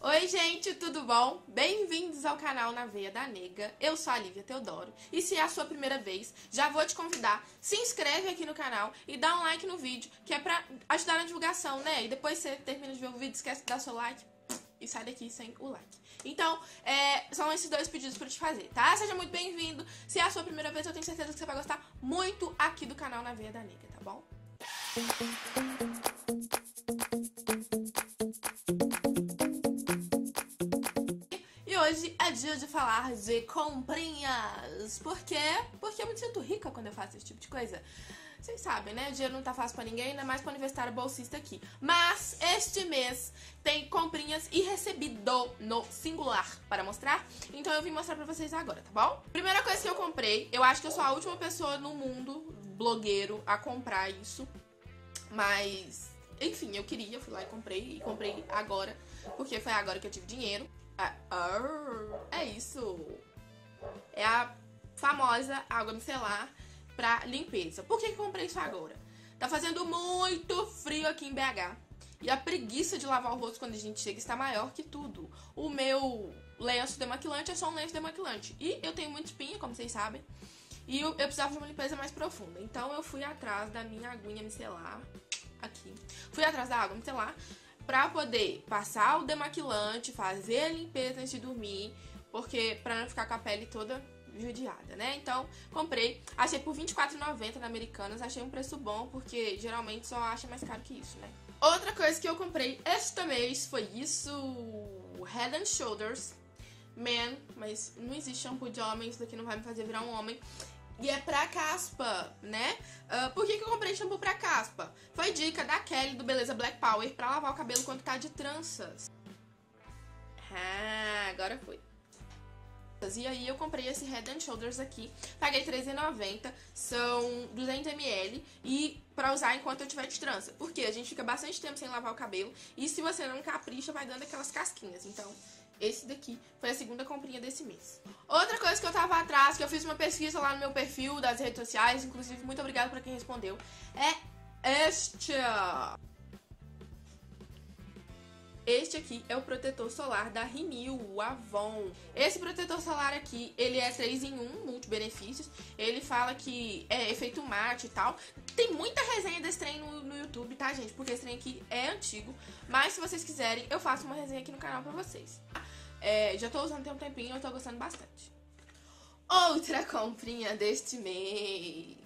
Oi gente, tudo bom? Bem-vindos ao canal Na Veia da Nega. Eu sou a Lívia Teodoro e se é a sua primeira vez, já vou te convidar, se inscreve aqui no canal e dá um like no vídeo, que é pra ajudar na divulgação, né? E depois você termina de ver o vídeo, esquece de dar seu like e sai daqui sem o like. Então, são esses dois pedidos pra eu te fazer, tá? Seja muito bem-vindo. Se é a sua primeira vez, eu tenho certeza que você vai gostar muito aqui do canal Na Veia da Nega, tá bom? E hoje é dia de falar de comprinhas. Por quê? Porque eu me sinto rica quando eu faço esse tipo de coisa. Vocês sabem, né? O dinheiro não tá fácil pra ninguém, ainda mais pra universitário bolsista aqui. Mas este mês tem comprinhas e recebido no singular para mostrar. Então eu vim mostrar pra vocês agora, tá bom? Primeira coisa que eu comprei, eu acho que eu sou a última pessoa no mundo, blogueiro, a comprar isso. Mas, enfim, eu queria, fui lá e comprei agora, porque foi agora que eu tive dinheiro. É isso. É a famosa água micelar pra limpeza. Por que eu comprei isso agora? Tá fazendo muito frio aqui em BH. E a preguiça de lavar o rosto quando a gente chega está maior que tudo. O meu lenço demaquilante é só um lenço demaquilante. E eu tenho muita espinha, como vocês sabem. E eu precisava de uma limpeza mais profunda. Então eu fui atrás da minha aguinha micelar. Aqui. Fui atrás da água micelar pra poder passar o demaquilante, fazer a limpeza antes de dormir. Porque pra não ficar com a pele toda judiada, né? Então, comprei. Achei por R$24,90 na Americanas. Achei um preço bom, porque geralmente só acha mais caro que isso, né? Outra coisa que eu comprei este mês foi isso. Head and Shoulders Man. Mas não existe shampoo de homem. Isso daqui não vai me fazer virar um homem. E é pra caspa, né? Por que eu comprei shampoo pra caspa? Foi dica da Kelly do Beleza Black Power pra lavar o cabelo quando tá de tranças. Agora foi. E aí eu comprei esse Head and Shoulders aqui, paguei R$13,90, são 200 ml e pra usar enquanto eu tiver de trança. Porque a gente fica bastante tempo sem lavar o cabelo e se você não capricha vai dando aquelas casquinhas. Então esse daqui foi a segunda comprinha desse mês. Outra coisa que eu tava atrás, que eu fiz uma pesquisa lá no meu perfil das redes sociais, inclusive muito obrigada pra quem respondeu, é este. Este aqui é o protetor solar da Renew, o Avon. Esse protetor solar aqui, ele é 3 em 1, multi-benefícios. Ele fala que é efeito mate e tal. Tem muita resenha desse trem no YouTube, tá, gente? Porque esse trem aqui é antigo. Mas se vocês quiserem, eu faço uma resenha aqui no canal pra vocês. Já tô usando tem um tempinho e eu tô gostando bastante. Outra comprinha deste mês.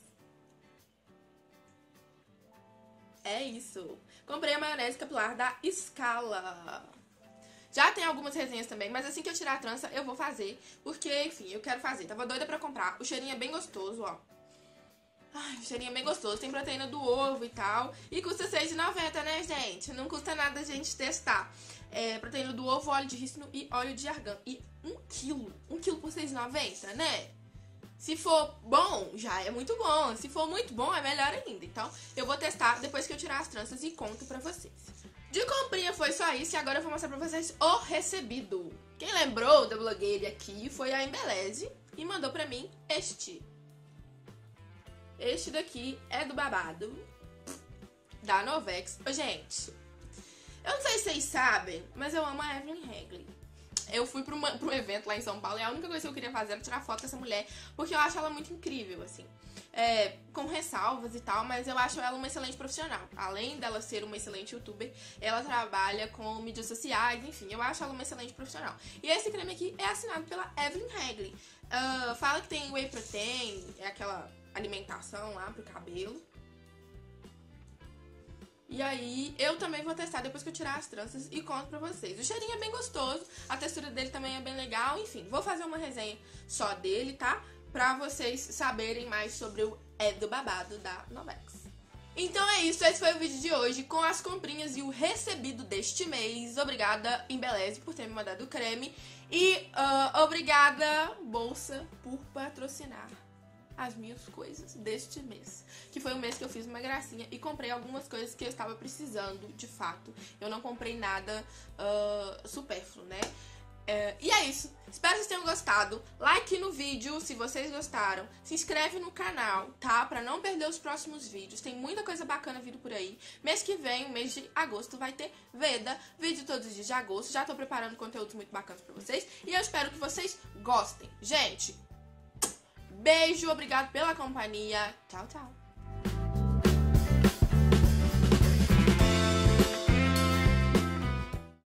É isso. Comprei a maionese capilar da Scala. Já tem algumas resenhas também, mas assim que eu tirar a trança, eu vou fazer. Porque, enfim, eu quero fazer. Tava doida pra comprar. O cheirinho é bem gostoso, ó. Ai, o cheirinho é bem gostoso. Tem proteína do ovo e tal. E custa R$6,90, né, gente? Não custa nada a gente testar. Proteína do ovo, óleo de rícino e óleo de argan. E 1 quilo. 1 quilo por R$6,90, né? Se for bom, já é muito bom. Se for muito bom, é melhor ainda. Então, eu vou testar depois que eu tirar as tranças e conto pra vocês. De comprinha foi só isso e agora eu vou mostrar pra vocês o recebido. Quem lembrou da blogueira aqui foi a Embeleze e mandou pra mim este. Este daqui é do babado da Novex. Gente, eu não sei se vocês sabem, mas eu amo a Evelyn Hagley. Eu fui pra um evento lá em São Paulo e a única coisa que eu queria fazer era tirar foto com essa mulher, porque eu acho ela muito incrível, assim. Com ressalvas e tal, mas eu acho ela uma excelente profissional. Além dela ser uma excelente youtuber, ela trabalha com mídias sociais, enfim, eu acho ela uma excelente profissional. E esse creme aqui é assinado pela Evelyn Hagley. Fala que tem whey protein, é aquela alimentação lá pro cabelo. E aí, eu também vou testar depois que eu tirar as tranças e conto pra vocês. O cheirinho é bem gostoso, a textura dele também é bem legal, enfim. Vou fazer uma resenha só dele, tá? Pra vocês saberem mais sobre o do babado da Novex. Então é isso, esse foi o vídeo de hoje com as comprinhas e o recebido deste mês. Obrigada, Embeleze, por ter me mandado o creme. E obrigada, Bolsa, por patrocinar as minhas coisas deste mês. Que foi um mês que eu fiz uma gracinha e comprei algumas coisas que eu estava precisando, de fato. Eu não comprei nada supérfluo, né? E é isso. Espero que vocês tenham gostado. Like no vídeo se vocês gostaram. Se inscreve no canal, tá? Pra não perder os próximos vídeos. Tem muita coisa bacana vindo por aí. Mês que vem, mês de agosto, vai ter Veda. Vídeo todos os dias de agosto. Já tô preparando conteúdos muito bacanas pra vocês. E eu espero que vocês gostem. Gente, beijo. Obrigado pela companhia. Tchau, tchau.